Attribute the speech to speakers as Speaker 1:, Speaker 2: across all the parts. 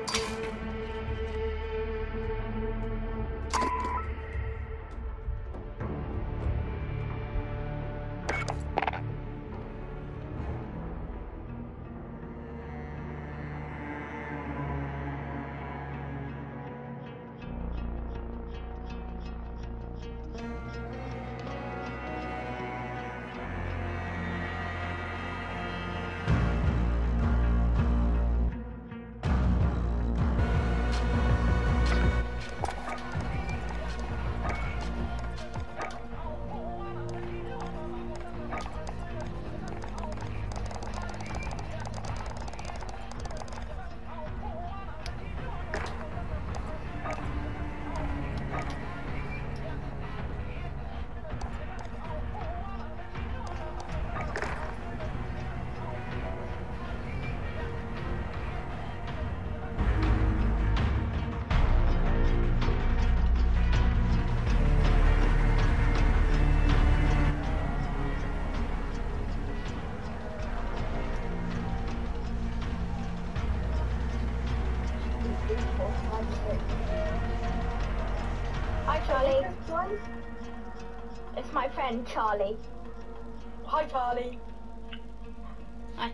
Speaker 1: Hi Charlie. It's my friend Charlie.
Speaker 2: Hi Charlie.
Speaker 1: Hi.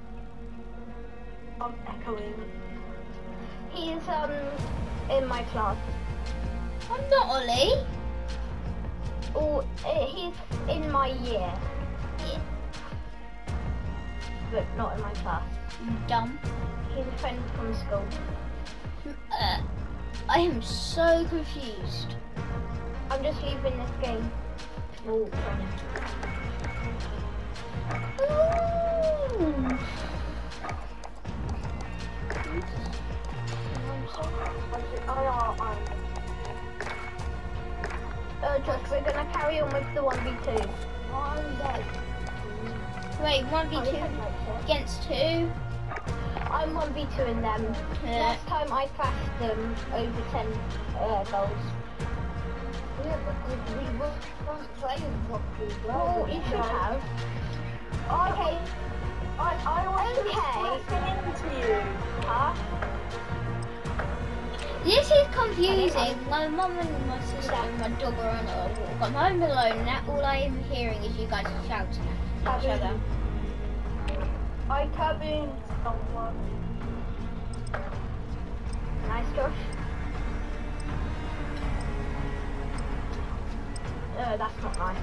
Speaker 2: I'm echoing.
Speaker 1: He's in my class.
Speaker 3: I'm not Ollie.
Speaker 1: Oh, he's in my year.
Speaker 3: Yeah.
Speaker 1: But not in my class.
Speaker 3: Dumb.
Speaker 1: He's a friend from school.
Speaker 3: I am so confused.
Speaker 1: I'm just leaving this game. Oh, friend.
Speaker 3: Ooh.
Speaker 1: Josh, we're gonna carry on with the 1v2.
Speaker 3: Wait, 1v2 against who?
Speaker 1: I'm 1v2 in them.
Speaker 3: Yeah.
Speaker 1: Last time I crashed them over 10 goals.
Speaker 2: Yeah, but we weren't playing properly.
Speaker 1: Well, you should have. Okay.
Speaker 2: I was
Speaker 1: Okay.
Speaker 2: into you.
Speaker 1: Huh?
Speaker 3: This is confusing. My mum and my sister and my dog are on a walk. I'm home alone and all I am hearing is you guys shouting at each other.
Speaker 2: I cabined someone.
Speaker 1: Nice, Josh. That's not nice.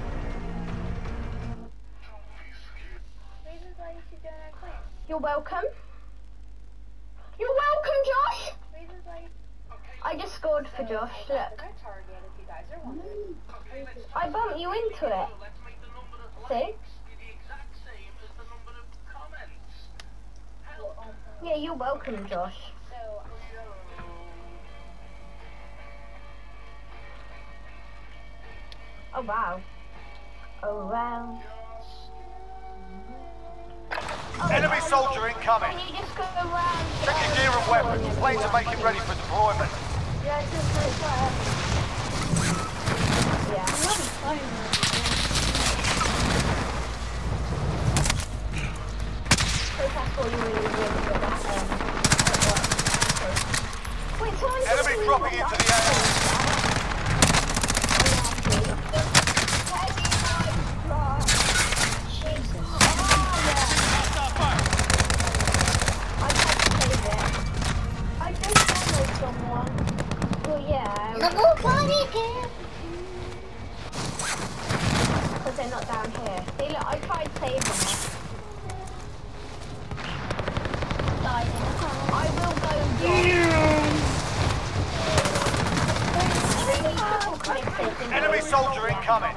Speaker 1: You're welcome. You're welcome, Josh! I just scored for Josh, look. I bumped you into it. See? Yeah, you're welcome, Josh. Oh wow. Oh wow. Oh,
Speaker 4: Enemy soldier incoming.
Speaker 1: Can you just go around?
Speaker 4: Check your gear and weapons. Planes are making ready for deployment.
Speaker 1: Yeah, just like that. Yeah. So that's all you really good at. Wait, someone's
Speaker 4: Enemy dropping into the air.
Speaker 1: Because they're not down here. See, look, I tried saving it. I will go.
Speaker 4: Enemy soldier incoming.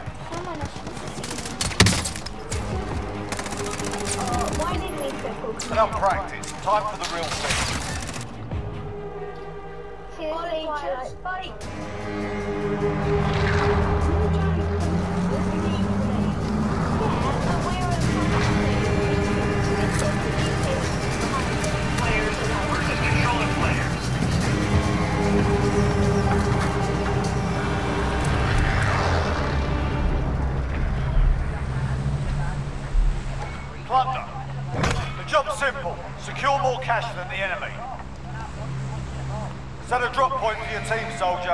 Speaker 1: Why did we triple?
Speaker 4: Enough practice. Time for the real thing.
Speaker 1: Seriously, just fight.
Speaker 4: Plunder. The job's simple. Secure more cash than the enemy. Set a drop point for your team, soldier.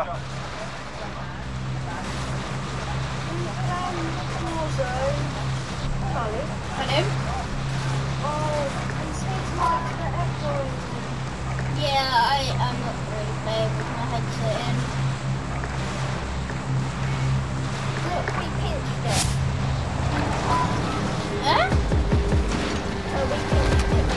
Speaker 2: Charlie.
Speaker 3: Hello?
Speaker 2: Oh, it seems like the echoing.
Speaker 3: Yeah, I am not really playing with my headset in.
Speaker 1: Look, we pinched it.
Speaker 3: Huh?
Speaker 1: Oh, we pinched it.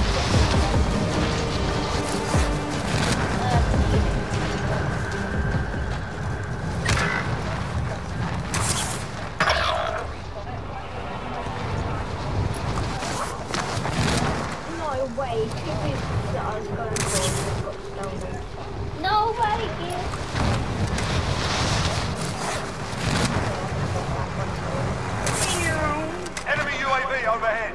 Speaker 1: No way, 2 pieces that I was going for got stolen.
Speaker 3: No way, kid.
Speaker 4: Enemy UAV overhead.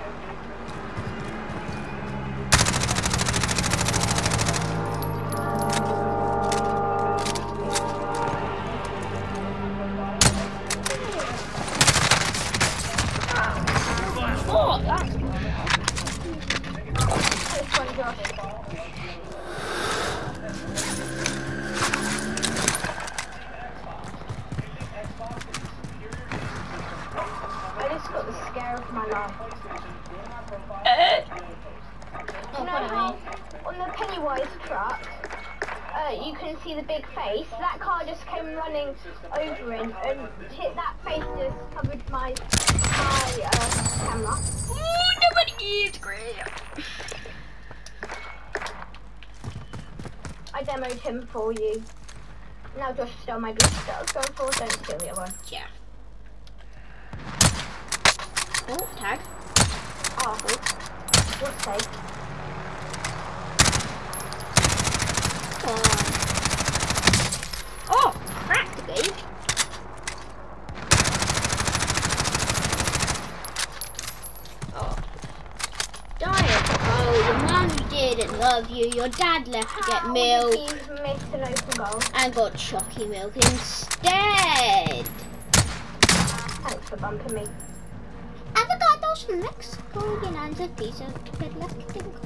Speaker 3: Oh, that's
Speaker 1: This one, Josh. I just got the scare of my life. You know how on the Pennywise truck, you can see the big face? That car just came running over it and hit that face just covered my camera. I demoed him for you. Now Josh stole my beast that I was going for, don't steal the other one.
Speaker 3: yeah. Oh, tag.
Speaker 1: Oh, what's safe?
Speaker 3: Oh, practically. Oh. Diet. Oh, your mum didn't love you. Your dad left to get milk
Speaker 1: He's missed an open goal.
Speaker 3: and got chalky milk instead.
Speaker 1: Thanks for bumping me.
Speaker 3: Avocados from Mexico llenan de pizza per la que tengo.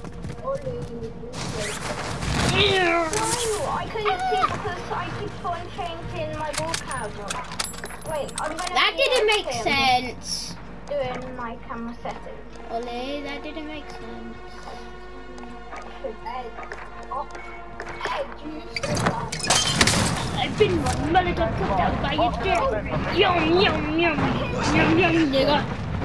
Speaker 1: No, I couldn't see because I keep on changing my ball camera. Wait, I'm gonna
Speaker 3: That didn't make sense.
Speaker 1: doing my camera settings.
Speaker 3: Ole, that didn't make sense. I've been molotov cooked out by your dad. Yum, yum, yum. Yum, yum, nigga.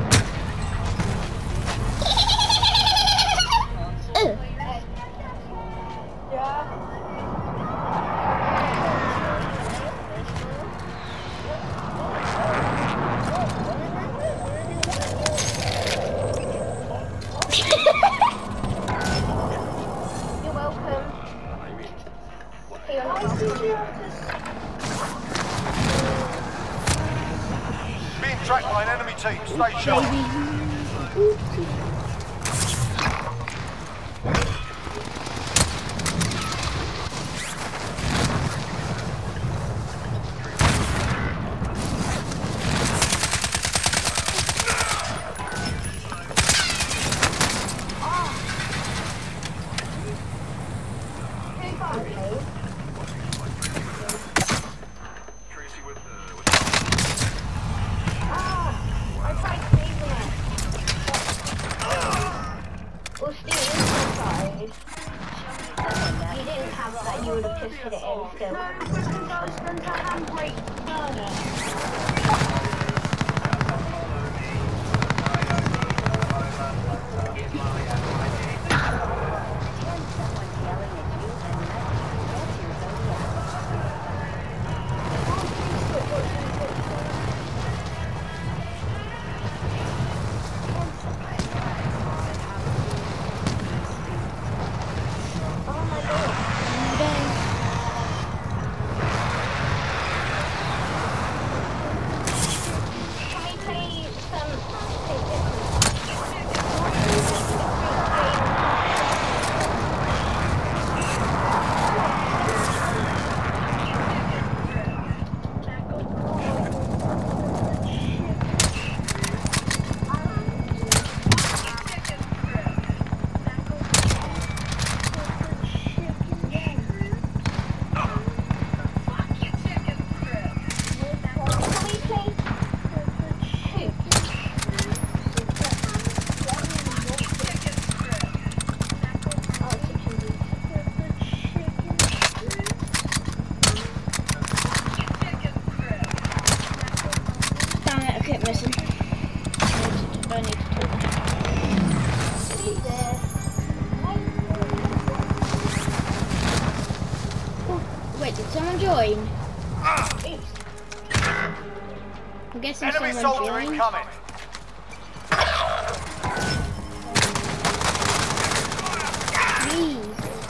Speaker 1: You're welcome. Hey, you're not welcome.
Speaker 4: Being tracked by an enemy team. Stay sharp.
Speaker 1: Who got me? I tried saving it. Well, Steve, inside. You didn't have that, you would have just hit it in still.
Speaker 2: Because I was going to handbrake Turner.
Speaker 1: Oh my god. Can we play some...
Speaker 3: Wait, did someone join?
Speaker 1: Oops.
Speaker 3: I'm guessing
Speaker 4: Enemy
Speaker 3: someone
Speaker 4: soldier
Speaker 3: joined.
Speaker 4: incoming.
Speaker 3: Jesus.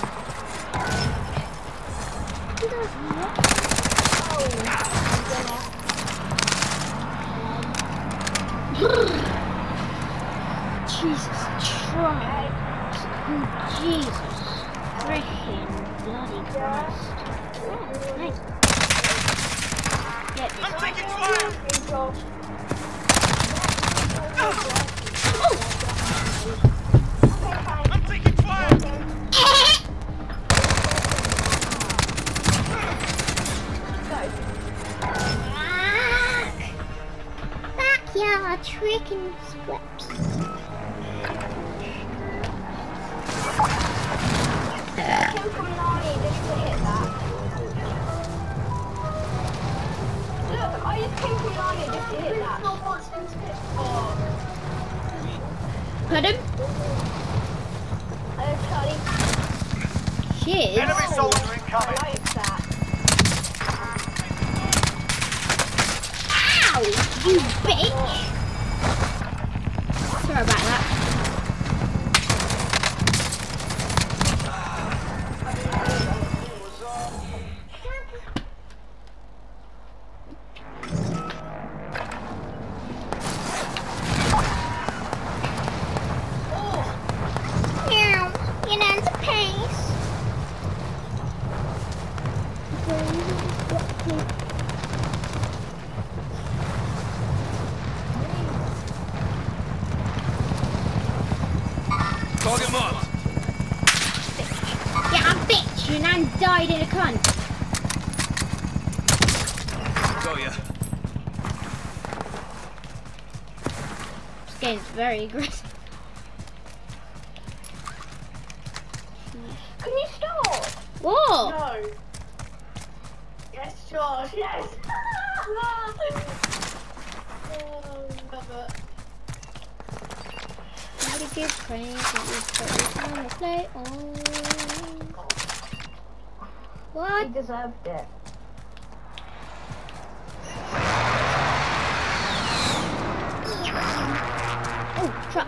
Speaker 3: Jesus Christ. Oh, Jesus. Freaking bloody Christ. Oh, nice. Get this.
Speaker 4: I'm taking fire! I'm taking fire!
Speaker 3: Backyard tricking sweeps.
Speaker 1: Came from Nani just to hit that. Look, I just came from Nani just to hit that.
Speaker 3: Pardon?
Speaker 1: Charlie.
Speaker 3: Shit.
Speaker 4: Enemy soldier
Speaker 1: I
Speaker 4: incoming.
Speaker 1: like that.
Speaker 3: Ow! You bitch! Sorry about that. Meow. You know the pace.
Speaker 5: Target marked.
Speaker 3: Yeah, I'm bitch. Your nan died in a cunt.
Speaker 5: Got ya.
Speaker 3: This game's very aggressive.
Speaker 1: Can you stop?
Speaker 3: Whoa!
Speaker 2: No. Yes, George, yes.
Speaker 3: How to give praise that we put on the play on.
Speaker 1: He
Speaker 3: What?
Speaker 1: deserved it.
Speaker 3: Oh, truck.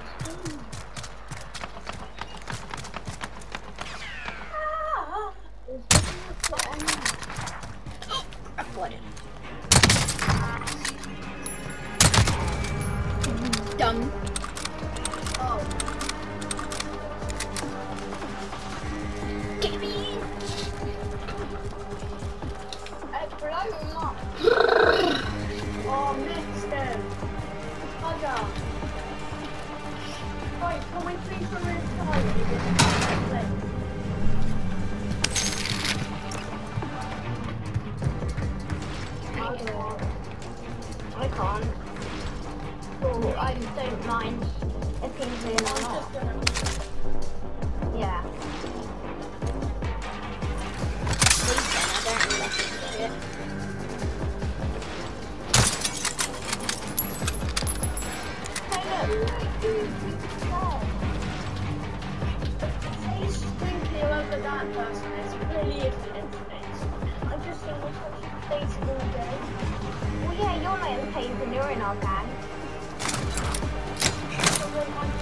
Speaker 3: What? Dumb. Get me.
Speaker 2: Oh, missed him. Bugger. Right, can we please remove Charlie?
Speaker 1: I can't. Oh, I don't mind if he's in or not. Yeah.
Speaker 3: Please then, I don't really like this shit.
Speaker 1: Hey, look.
Speaker 2: He's thinking over that person. It's really infinite. I just think we're touching face all day.
Speaker 1: Well, yeah, you're not in pain when you're in our gang.
Speaker 2: So then I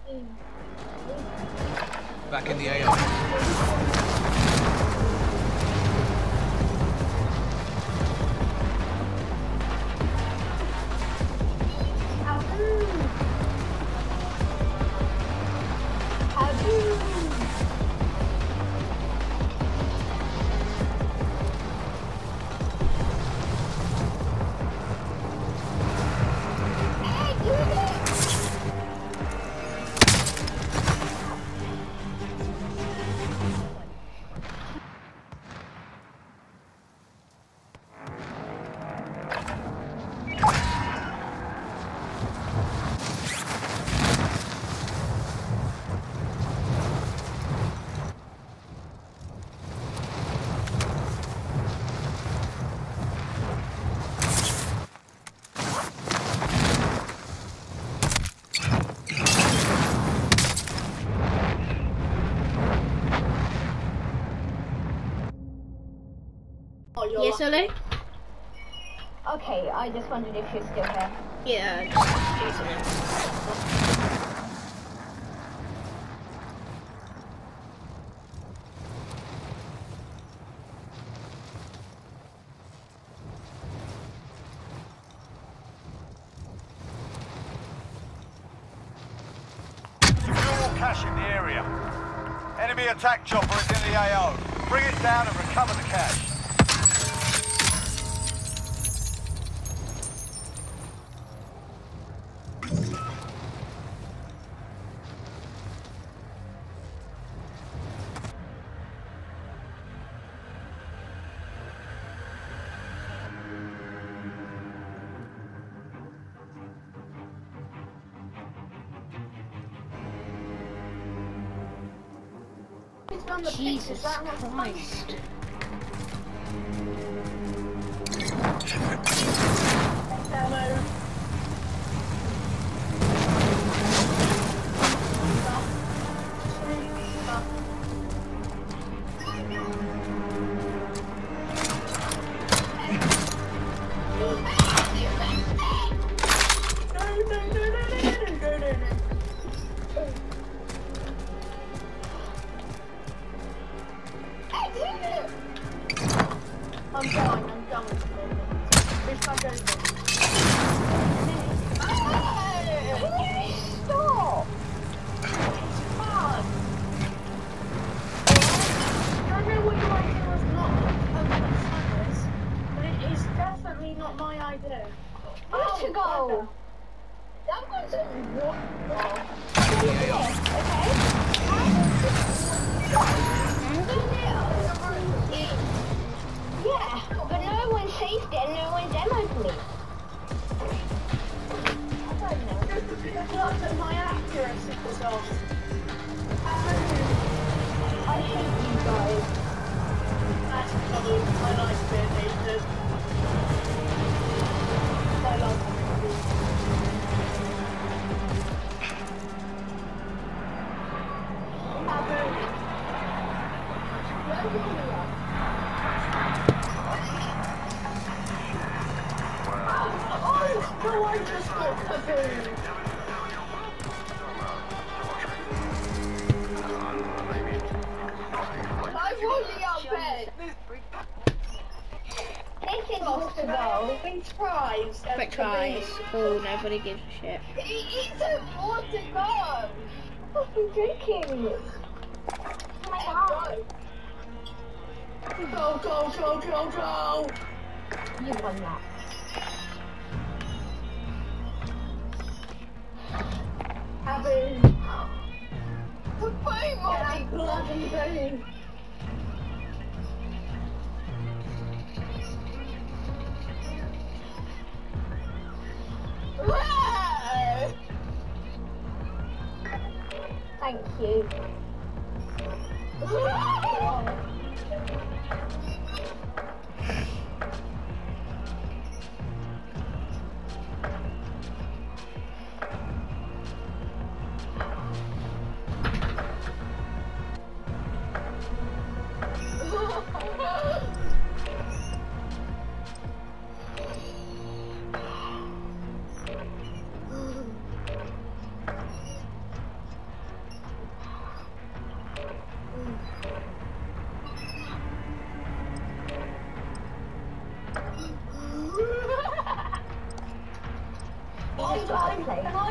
Speaker 5: Back in the AO.
Speaker 3: Yes, Ollie?
Speaker 1: Okay, I just wondered if you're still here.
Speaker 3: Yeah, just using it.
Speaker 4: Fuel cache in the area. Enemy attack chopper is in the AO. Bring it down and recover the cache.
Speaker 3: Jesus Christ.
Speaker 2: I'm done with it. This guy goes
Speaker 1: Stop!
Speaker 2: It's fun. I know what your idea was not permanent service, but it is definitely not my idea.
Speaker 1: Where to go? I'm going to walk. Yeah, but no one saved it and no one demoed me. I don't know.
Speaker 2: Good luck that my accuracy was off.
Speaker 1: I hate you guys.
Speaker 2: That's probably my life being hated. I love no, I just got kaboom. I'm holding up bed.
Speaker 1: This is lost to go.
Speaker 2: French fries. and
Speaker 3: Quick tries.
Speaker 2: kaboom.
Speaker 3: Oh, nobody gives a shit.
Speaker 1: It isn't more to go. What are you drinking? Oh my god.
Speaker 2: Go.
Speaker 1: You won that.
Speaker 2: Kaboom.
Speaker 1: Kaboom, Molly.
Speaker 2: Bloody boom.
Speaker 1: Thank you.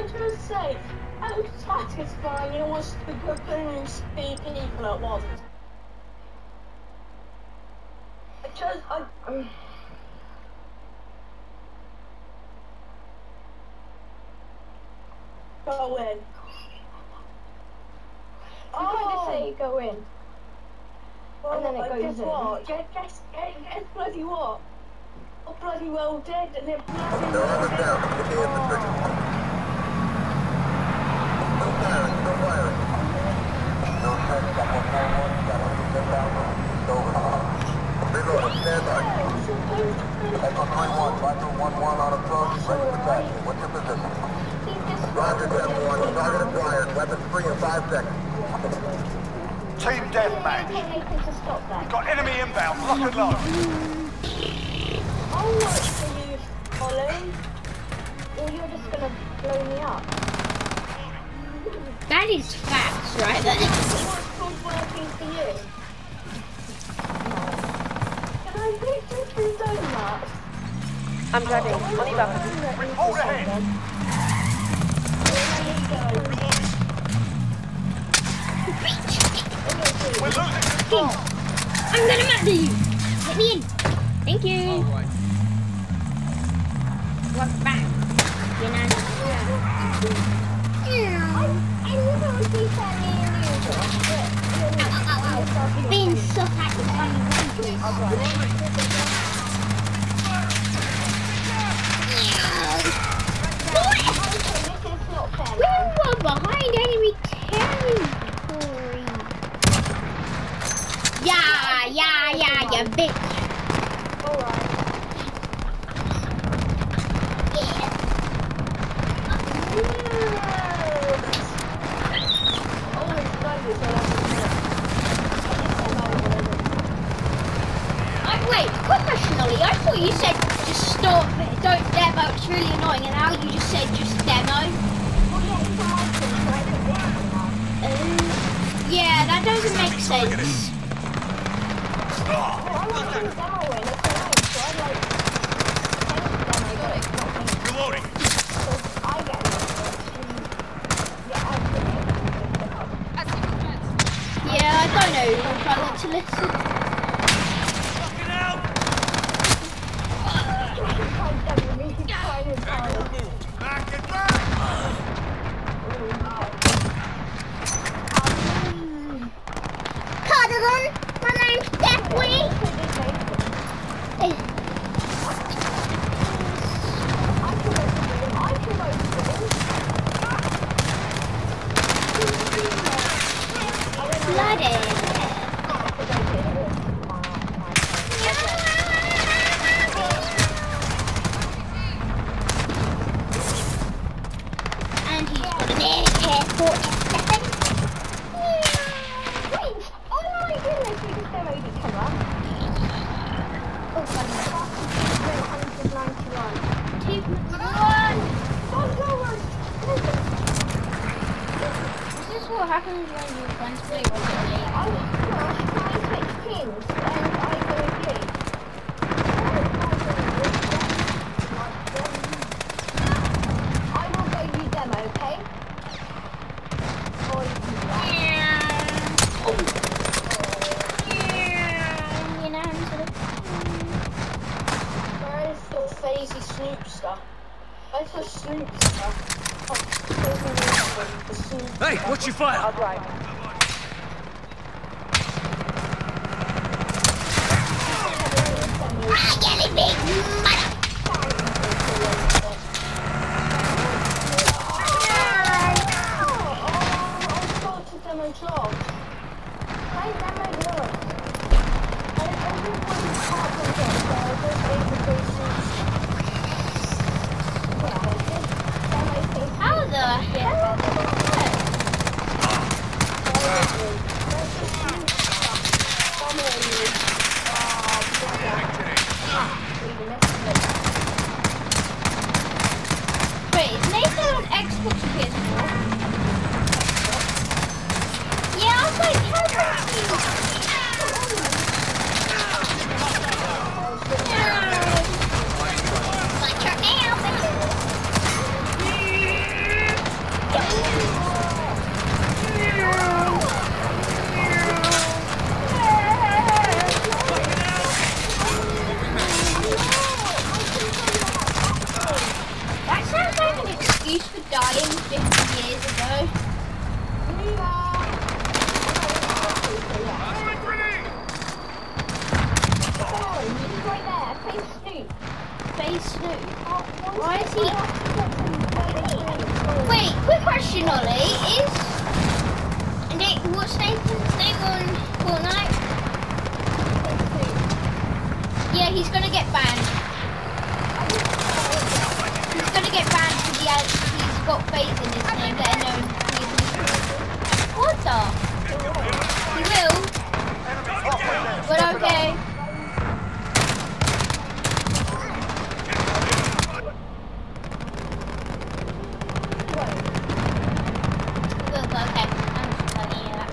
Speaker 2: I just say how satisfying it was to platoon speed people at once. Go in.
Speaker 1: Oh, say go in.
Speaker 2: Well,
Speaker 1: And then it goes
Speaker 2: guess
Speaker 1: in.
Speaker 2: what? Guess bloody what? I bloody well did, and it bloody
Speaker 6: They're
Speaker 2: well
Speaker 6: on the
Speaker 2: did.
Speaker 6: down. Get the infantry. Still firing, still firing. No check, got 141, got 110,000. Over. Reloading, stand by. Echo 3-1, Viper 1-1 on approach, ready for taxi. What's your position? Roger, 10-1. Target acquired. Weapons free in 5 seconds.
Speaker 4: Team deathmatch.
Speaker 1: To stop that.
Speaker 4: Got enemy inbound. Lock and load.
Speaker 2: I'll work for you, Ollie.
Speaker 1: Or you're just gonna blow me up.
Speaker 3: That is facts, right there.
Speaker 2: What's good working for you? Can I literally do donuts?
Speaker 7: I'm driving. Only about
Speaker 4: Hold ahead. We're losing control.
Speaker 3: I'm gonna murder you. Let me in. Thank you.
Speaker 5: Alright.
Speaker 3: Walk back. You know.
Speaker 1: I never received that near you.
Speaker 3: Being so at the bloody
Speaker 1: This is not fair.
Speaker 3: We were behind enemy territory. Yeah, you bitch.
Speaker 1: Alright.
Speaker 3: Wait, quick question, Ollie. I thought you said just stop, don't demo, it's really annoying, and now you just said just demo. Yeah, that doesn't make sense.
Speaker 4: Reloading.
Speaker 3: Yeah, I don't know if I want to listen.
Speaker 4: Back and back.
Speaker 3: Pardon, my name's Deathwing. And he's got an AK-47.
Speaker 1: Wait! Oh my goodness, we just demoed each other. Oh, funny. 191.
Speaker 3: Achievement 1. This is what happens when you find play regularly.
Speaker 1: Oh gosh, I switched teams and I go with you. I will go you demo, okay? Or you can do that.
Speaker 3: You know, I'm sort of...
Speaker 2: Where is the phasey Snoop stuff? Where's the Snoop stuff?
Speaker 5: Hey, what's your fire?
Speaker 7: I'll drive.
Speaker 3: Get it, big mother! How the hell? 50 years ago.
Speaker 1: He's right there. Face Snoop.
Speaker 3: Face Snoop. Why is he? Wait, quick question, Ollie. What's Nathan's name on Fortnite? Yeah, he's gonna get banned. He's gonna get banned because he's got Faze in his name that I know. What the? He will. But okay. Look, okay. I'm just telling you that.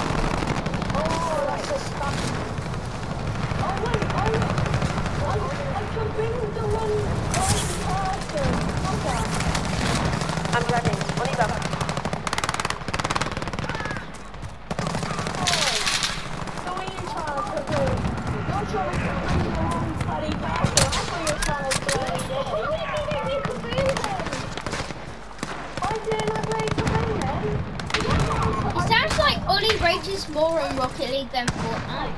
Speaker 7: I'm driving. On y va.
Speaker 3: It sounds like Ollie rages more on Rocket League than Fortnite.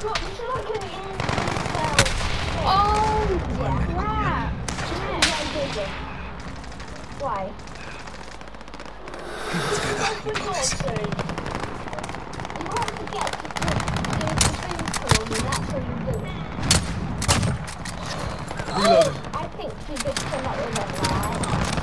Speaker 3: Oh, crap.
Speaker 1: Why?
Speaker 5: Let's get that. You got this.
Speaker 1: You have to get to the boom and that's what you do.
Speaker 5: Reloading.
Speaker 1: I think you just cannot remember that.